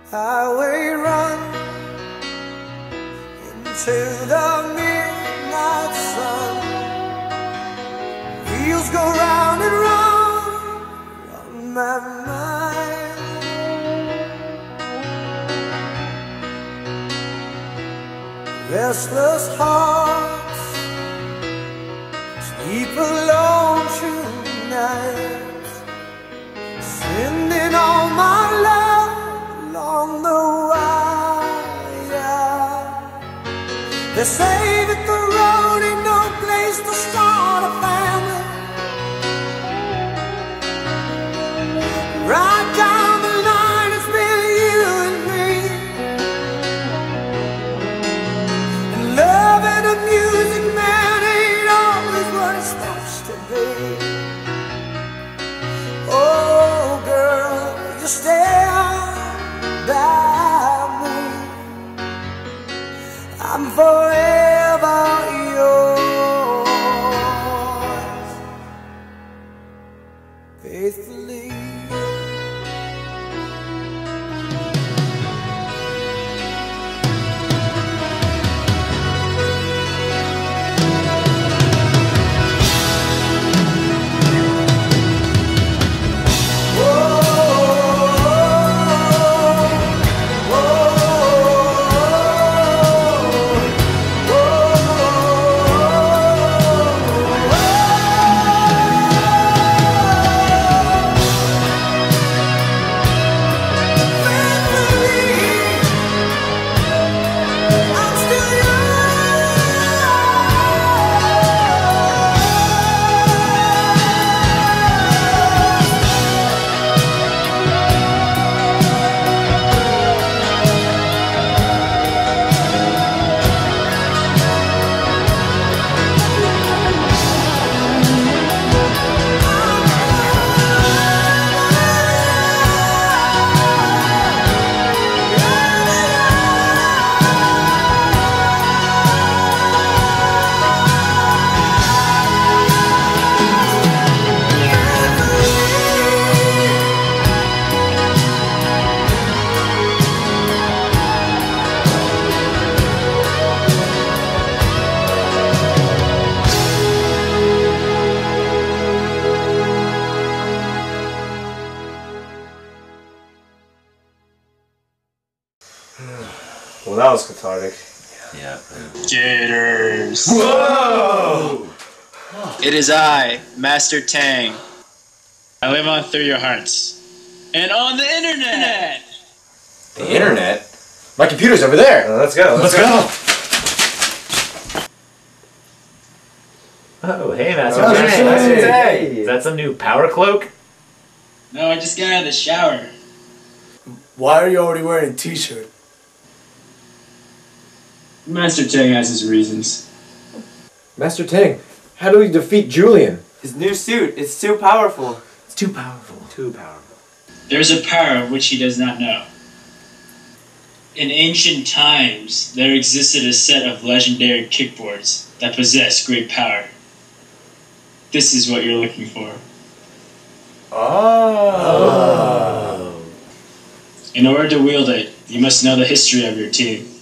highway run into the midnight sun. Wheels go round and round on my mind. Restless hearts sleep alone tonight, sending all my love along the wire. They say that the road ain't no place to start a family. Right down the line, it's been you and me, and love and the music, man, ain't always what it's supposed to be. Oh girl, you stand by me, I'm forever yours, faithfully. Well, that was cathartic. Yeah. Jitters. Whoa! It is I, Master Tang. I live on Through Your Hearts. And on the internet! The internet? My computer's over there. Let's go. Let's go. Oh, hey, Master Oh, Tang. Master Tang. Is that some new power cloak? No, I just got out of the shower. Why are you already wearing a t-shirt? Master Tang has his reasons. Master Tang, how do we defeat Julian? His new suit, it's too powerful. It's too powerful. Too powerful. There is a power of which he does not know. In ancient times, there existed a set of legendary kickboards that possess great power. This is what you're looking for. Oh. In order to wield it, you must know the history of your team.